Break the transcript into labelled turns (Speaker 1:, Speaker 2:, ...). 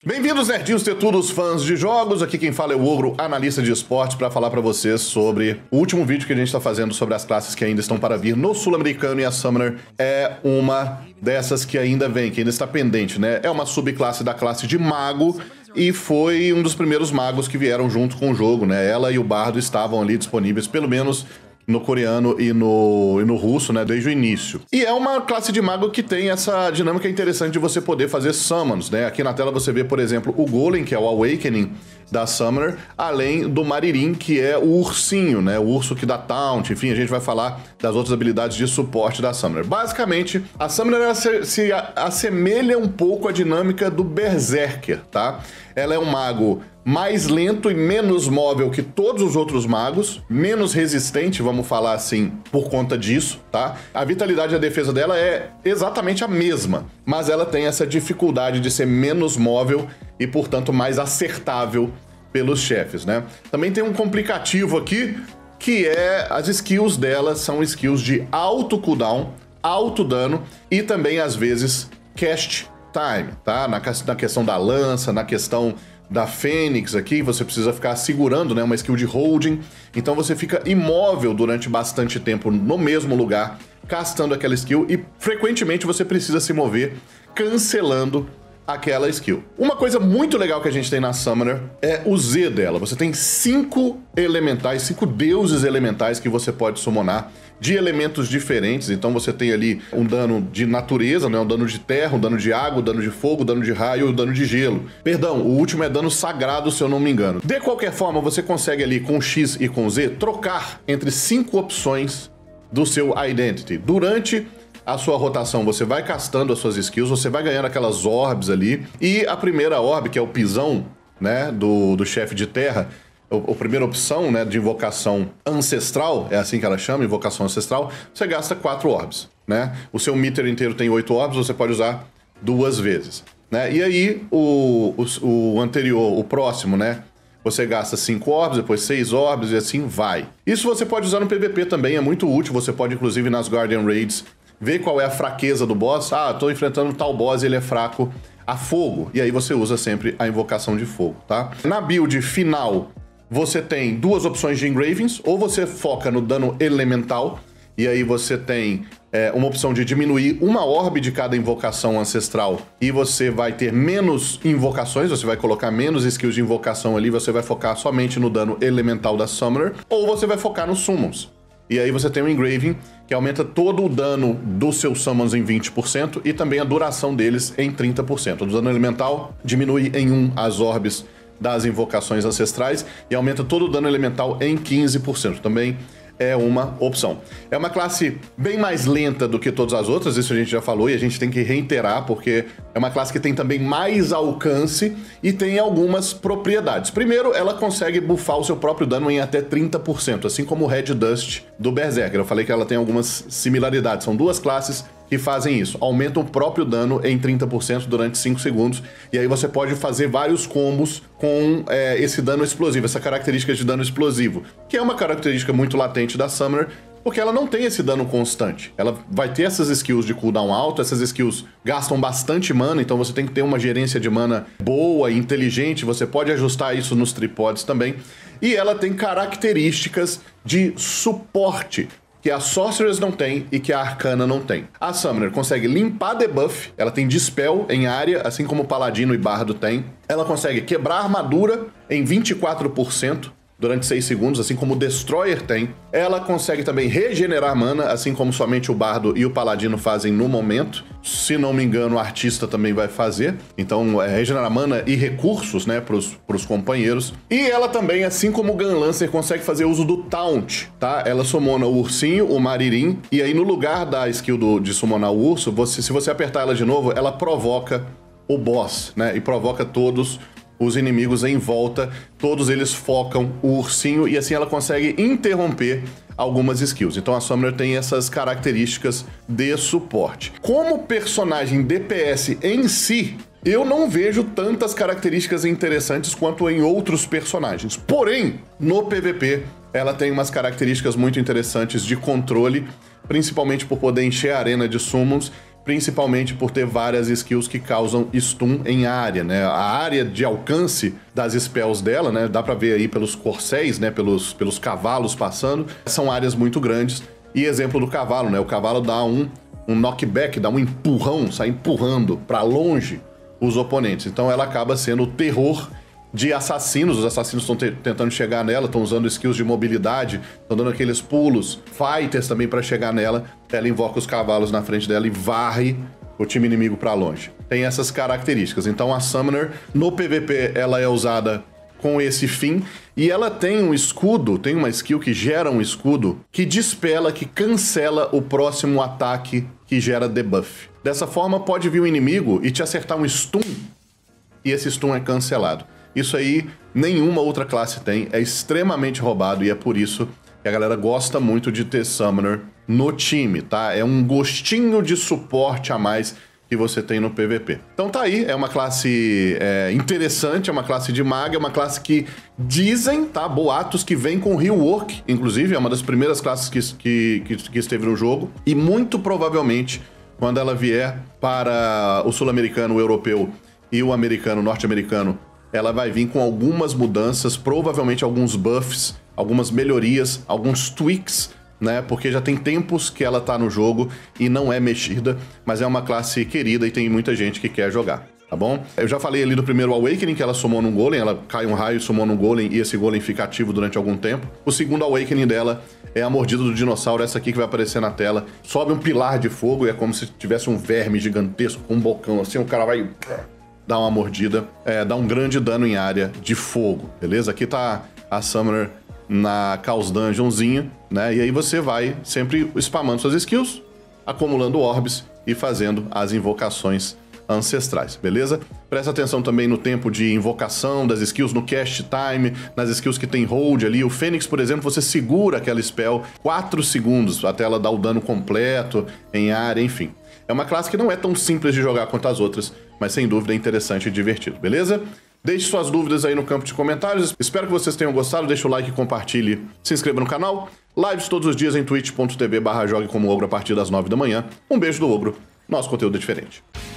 Speaker 1: Bem-vindos, nerdinhos tetudos, fãs de jogos. Aqui quem fala é o Ogro, analista de esportes, para falar para vocês sobre o último vídeo que a gente está fazendo sobre as classes que ainda estão para vir no Sul-Americano, e a Summoner é uma dessas que ainda vem, que ainda está pendente, né? É uma subclasse da classe de Mago e foi um dos primeiros magos que vieram junto com o jogo, né? Ela e o Bardo estavam ali disponíveis, pelo menos no coreano e no russo, né, desde o início. E é uma classe de mago que tem essa dinâmica interessante de você poder fazer summons, né? Aqui na tela você vê, por exemplo, o Golem, que é o Awakening da Summoner, além do Maririn, que é o ursinho, né? O urso que dá taunt, enfim, a gente vai falar das outras habilidades de suporte da Summoner. Basicamente, a Summoner ela se assemelha um pouco à dinâmica do Berserker, tá? Ela é um mago mais lento e menos móvel que todos os outros magos, menos resistente, vamos falar assim, por conta disso, tá? A vitalidade e a defesa dela é exatamente a mesma, mas ela tem essa dificuldade de ser menos móvel e, portanto, mais acertável pelos chefes, né? Também tem um complicativo aqui, que é as skills dela são skills de alto cooldown, alto dano e também, às vezes, cast time, tá? Na questão da lança, na questão da Fênix aqui, você precisa ficar segurando, né, uma skill de holding, então você fica imóvel durante bastante tempo no mesmo lugar, castando aquela skill, e frequentemente você precisa se mover cancelando aquela skill. Uma coisa muito legal que a gente tem na Summoner é o Z dela. Você tem 5 elementais, 5 deuses elementais que você pode summonar de elementos diferentes. Então você tem ali um dano de natureza, né? Um dano de terra, um dano de água, um dano de fogo, um dano de raio e um dano de gelo. Perdão, o último é dano sagrado, se eu não me engano. De qualquer forma, você consegue ali com X e com Z trocar entre 5 opções do seu Identity. Durante a sua rotação, você vai castando as suas skills, você vai ganhando aquelas orbs ali, e a primeira orb, que é o pisão, né, do chefe de terra, a primeira opção, né, de invocação ancestral, é assim que ela chama, invocação ancestral, você gasta 4 orbs, né? O seu meter inteiro tem 8 orbs, você pode usar 2 vezes, né? E aí, o anterior, o próximo, né, você gasta 5 orbs, depois 6 orbs e assim vai. Isso você pode usar no PVP também, é muito útil, você pode inclusive nas Guardian Raids ver qual é a fraqueza do boss. Ah, tô enfrentando tal boss e ele é fraco a fogo. E aí você usa sempre a invocação de fogo, tá? Na build final, você tem 2 opções de engravings. Ou você foca no dano elemental, e aí você tem uma opção de diminuir uma orbe de cada invocação ancestral, e você vai ter menos invocações, você vai colocar menos skills de invocação ali, você vai focar somente no dano elemental da Summoner, ou você vai focar nos summons. E aí você tem o Engraving, que aumenta todo o dano dos seus summons em 20% e também a duração deles em 30%. O dano elemental diminui em 1 as orbes das invocações ancestrais e aumenta todo o dano elemental em 15%. Também é uma opção. É uma classe bem mais lenta do que todas as outras, isso a gente já falou e a gente tem que reiterar, porque é uma classe que tem também mais alcance e tem algumas propriedades. Primeiro, ela consegue buffar o seu próprio dano em até 30%, assim como o Red Dust do Berserker. Eu falei que ela tem algumas similaridades, são 2 classes que fazem isso, aumentam o próprio dano em 30% durante 5 segundos, e aí você pode fazer vários combos com esse dano explosivo, essa característica de dano explosivo, que é uma característica muito latente da Summoner, porque ela não tem esse dano constante. Ela vai ter essas skills de cooldown alto, essas skills gastam bastante mana, então você tem que ter uma gerência de mana boa e inteligente, você pode ajustar isso nos tripods também, e ela tem características de suporte, que a Sorceress não tem e que a Arcana não tem. A Summoner consegue limpar debuff, ela tem Dispel em área, assim como o Paladino e Bardo tem. Ela consegue quebrar armadura em 24% durante 6 segundos, assim como o Destroyer tem. Ela consegue também regenerar mana, assim como somente o Bardo e o Paladino fazem no momento. Se não me engano, o Artista também vai fazer. Então, regenerar mana e recursos, né, pros companheiros. E ela também, assim como o Gunlancer, consegue fazer uso do Taunt, tá? Ela summona o ursinho, o Maririn, e aí no lugar da skill de summonar o urso, se você apertar ela de novo, ela provoca o boss, né? E provoca todos os inimigos em volta, todos eles focam o ursinho e assim ela consegue interromper algumas skills. Então a Summoner tem essas características de suporte. Como personagem DPS em si, eu não vejo tantas características interessantes quanto em outros personagens. Porém, no PVP, ela tem umas características muito interessantes de controle, principalmente por poder encher a arena de summons, principalmente por ter várias skills que causam stun em área, né? A área de alcance das spells dela, né? Dá pra ver aí pelos corcéis, né? Pelos cavalos passando. São áreas muito grandes. E exemplo do cavalo, né? O cavalo dá um knockback, dá um empurrão, sai empurrando pra longe os oponentes. Então ela acaba sendo o terror de assassinos. Os assassinos estão tentando chegar nela, estão usando skills de mobilidade, estão dando aqueles pulos, fighters também para chegar nela. Ela invoca os cavalos na frente dela e varre o time inimigo para longe. Tem essas características. Então a Summoner, no PVP, ela é usada com esse fim, e ela tem um escudo, tem uma skill que gera um escudo que dispela, que cancela o próximo ataque que gera debuff. Dessa forma, pode vir o inimigo e te acertar um stun, e esse stun é cancelado. Isso aí, nenhuma outra classe tem, é extremamente roubado, e é por isso que a galera gosta muito de ter Summoner no time, tá? É um gostinho de suporte a mais que você tem no PVP. Então tá aí, é uma classe interessante, é uma classe de maga, é uma classe que dizem, tá? Boatos que vem com rework, inclusive, é uma das primeiras classes que esteve no jogo, e muito provavelmente, quando ela vier para o sul-americano, o europeu e o americano, norte-americano, ela vai vir com algumas mudanças, provavelmente alguns buffs, algumas melhorias, alguns tweaks, né? Porque já tem tempos que ela tá no jogo e não é mexida, mas é uma classe querida e tem muita gente que quer jogar, tá bom? Eu já falei ali do primeiro Awakening, que ela sumou num golem, ela cai um raio, sumou num golem e esse golem fica ativo durante algum tempo. O segundo Awakening dela é a mordida do dinossauro, essa aqui que vai aparecer na tela. Sobe um pilar de fogo e é como se tivesse um verme gigantesco com um bocão assim, o cara vai dar uma mordida, dá um grande dano em área de fogo, beleza? Aqui tá a Summoner na Chaos Dungeonzinha, né? E aí você vai sempre spamando suas skills, acumulando orbes e fazendo as invocações ancestrais, beleza? Presta atenção também no tempo de invocação das skills, no cast time, nas skills que tem hold ali. O Fênix, por exemplo, você segura aquela spell 4 segundos até ela dar o dano completo em área, enfim. É uma classe que não é tão simples de jogar quanto as outras, mas sem dúvida é interessante e divertido, beleza? Deixe suas dúvidas aí no campo de comentários. Espero que vocês tenham gostado. Deixa o like, compartilhe, se inscreva no canal. Lives todos os dias em twitch.tv/jogue como ogro a partir das 9 da manhã. Um beijo do ogro. Nosso conteúdo é diferente.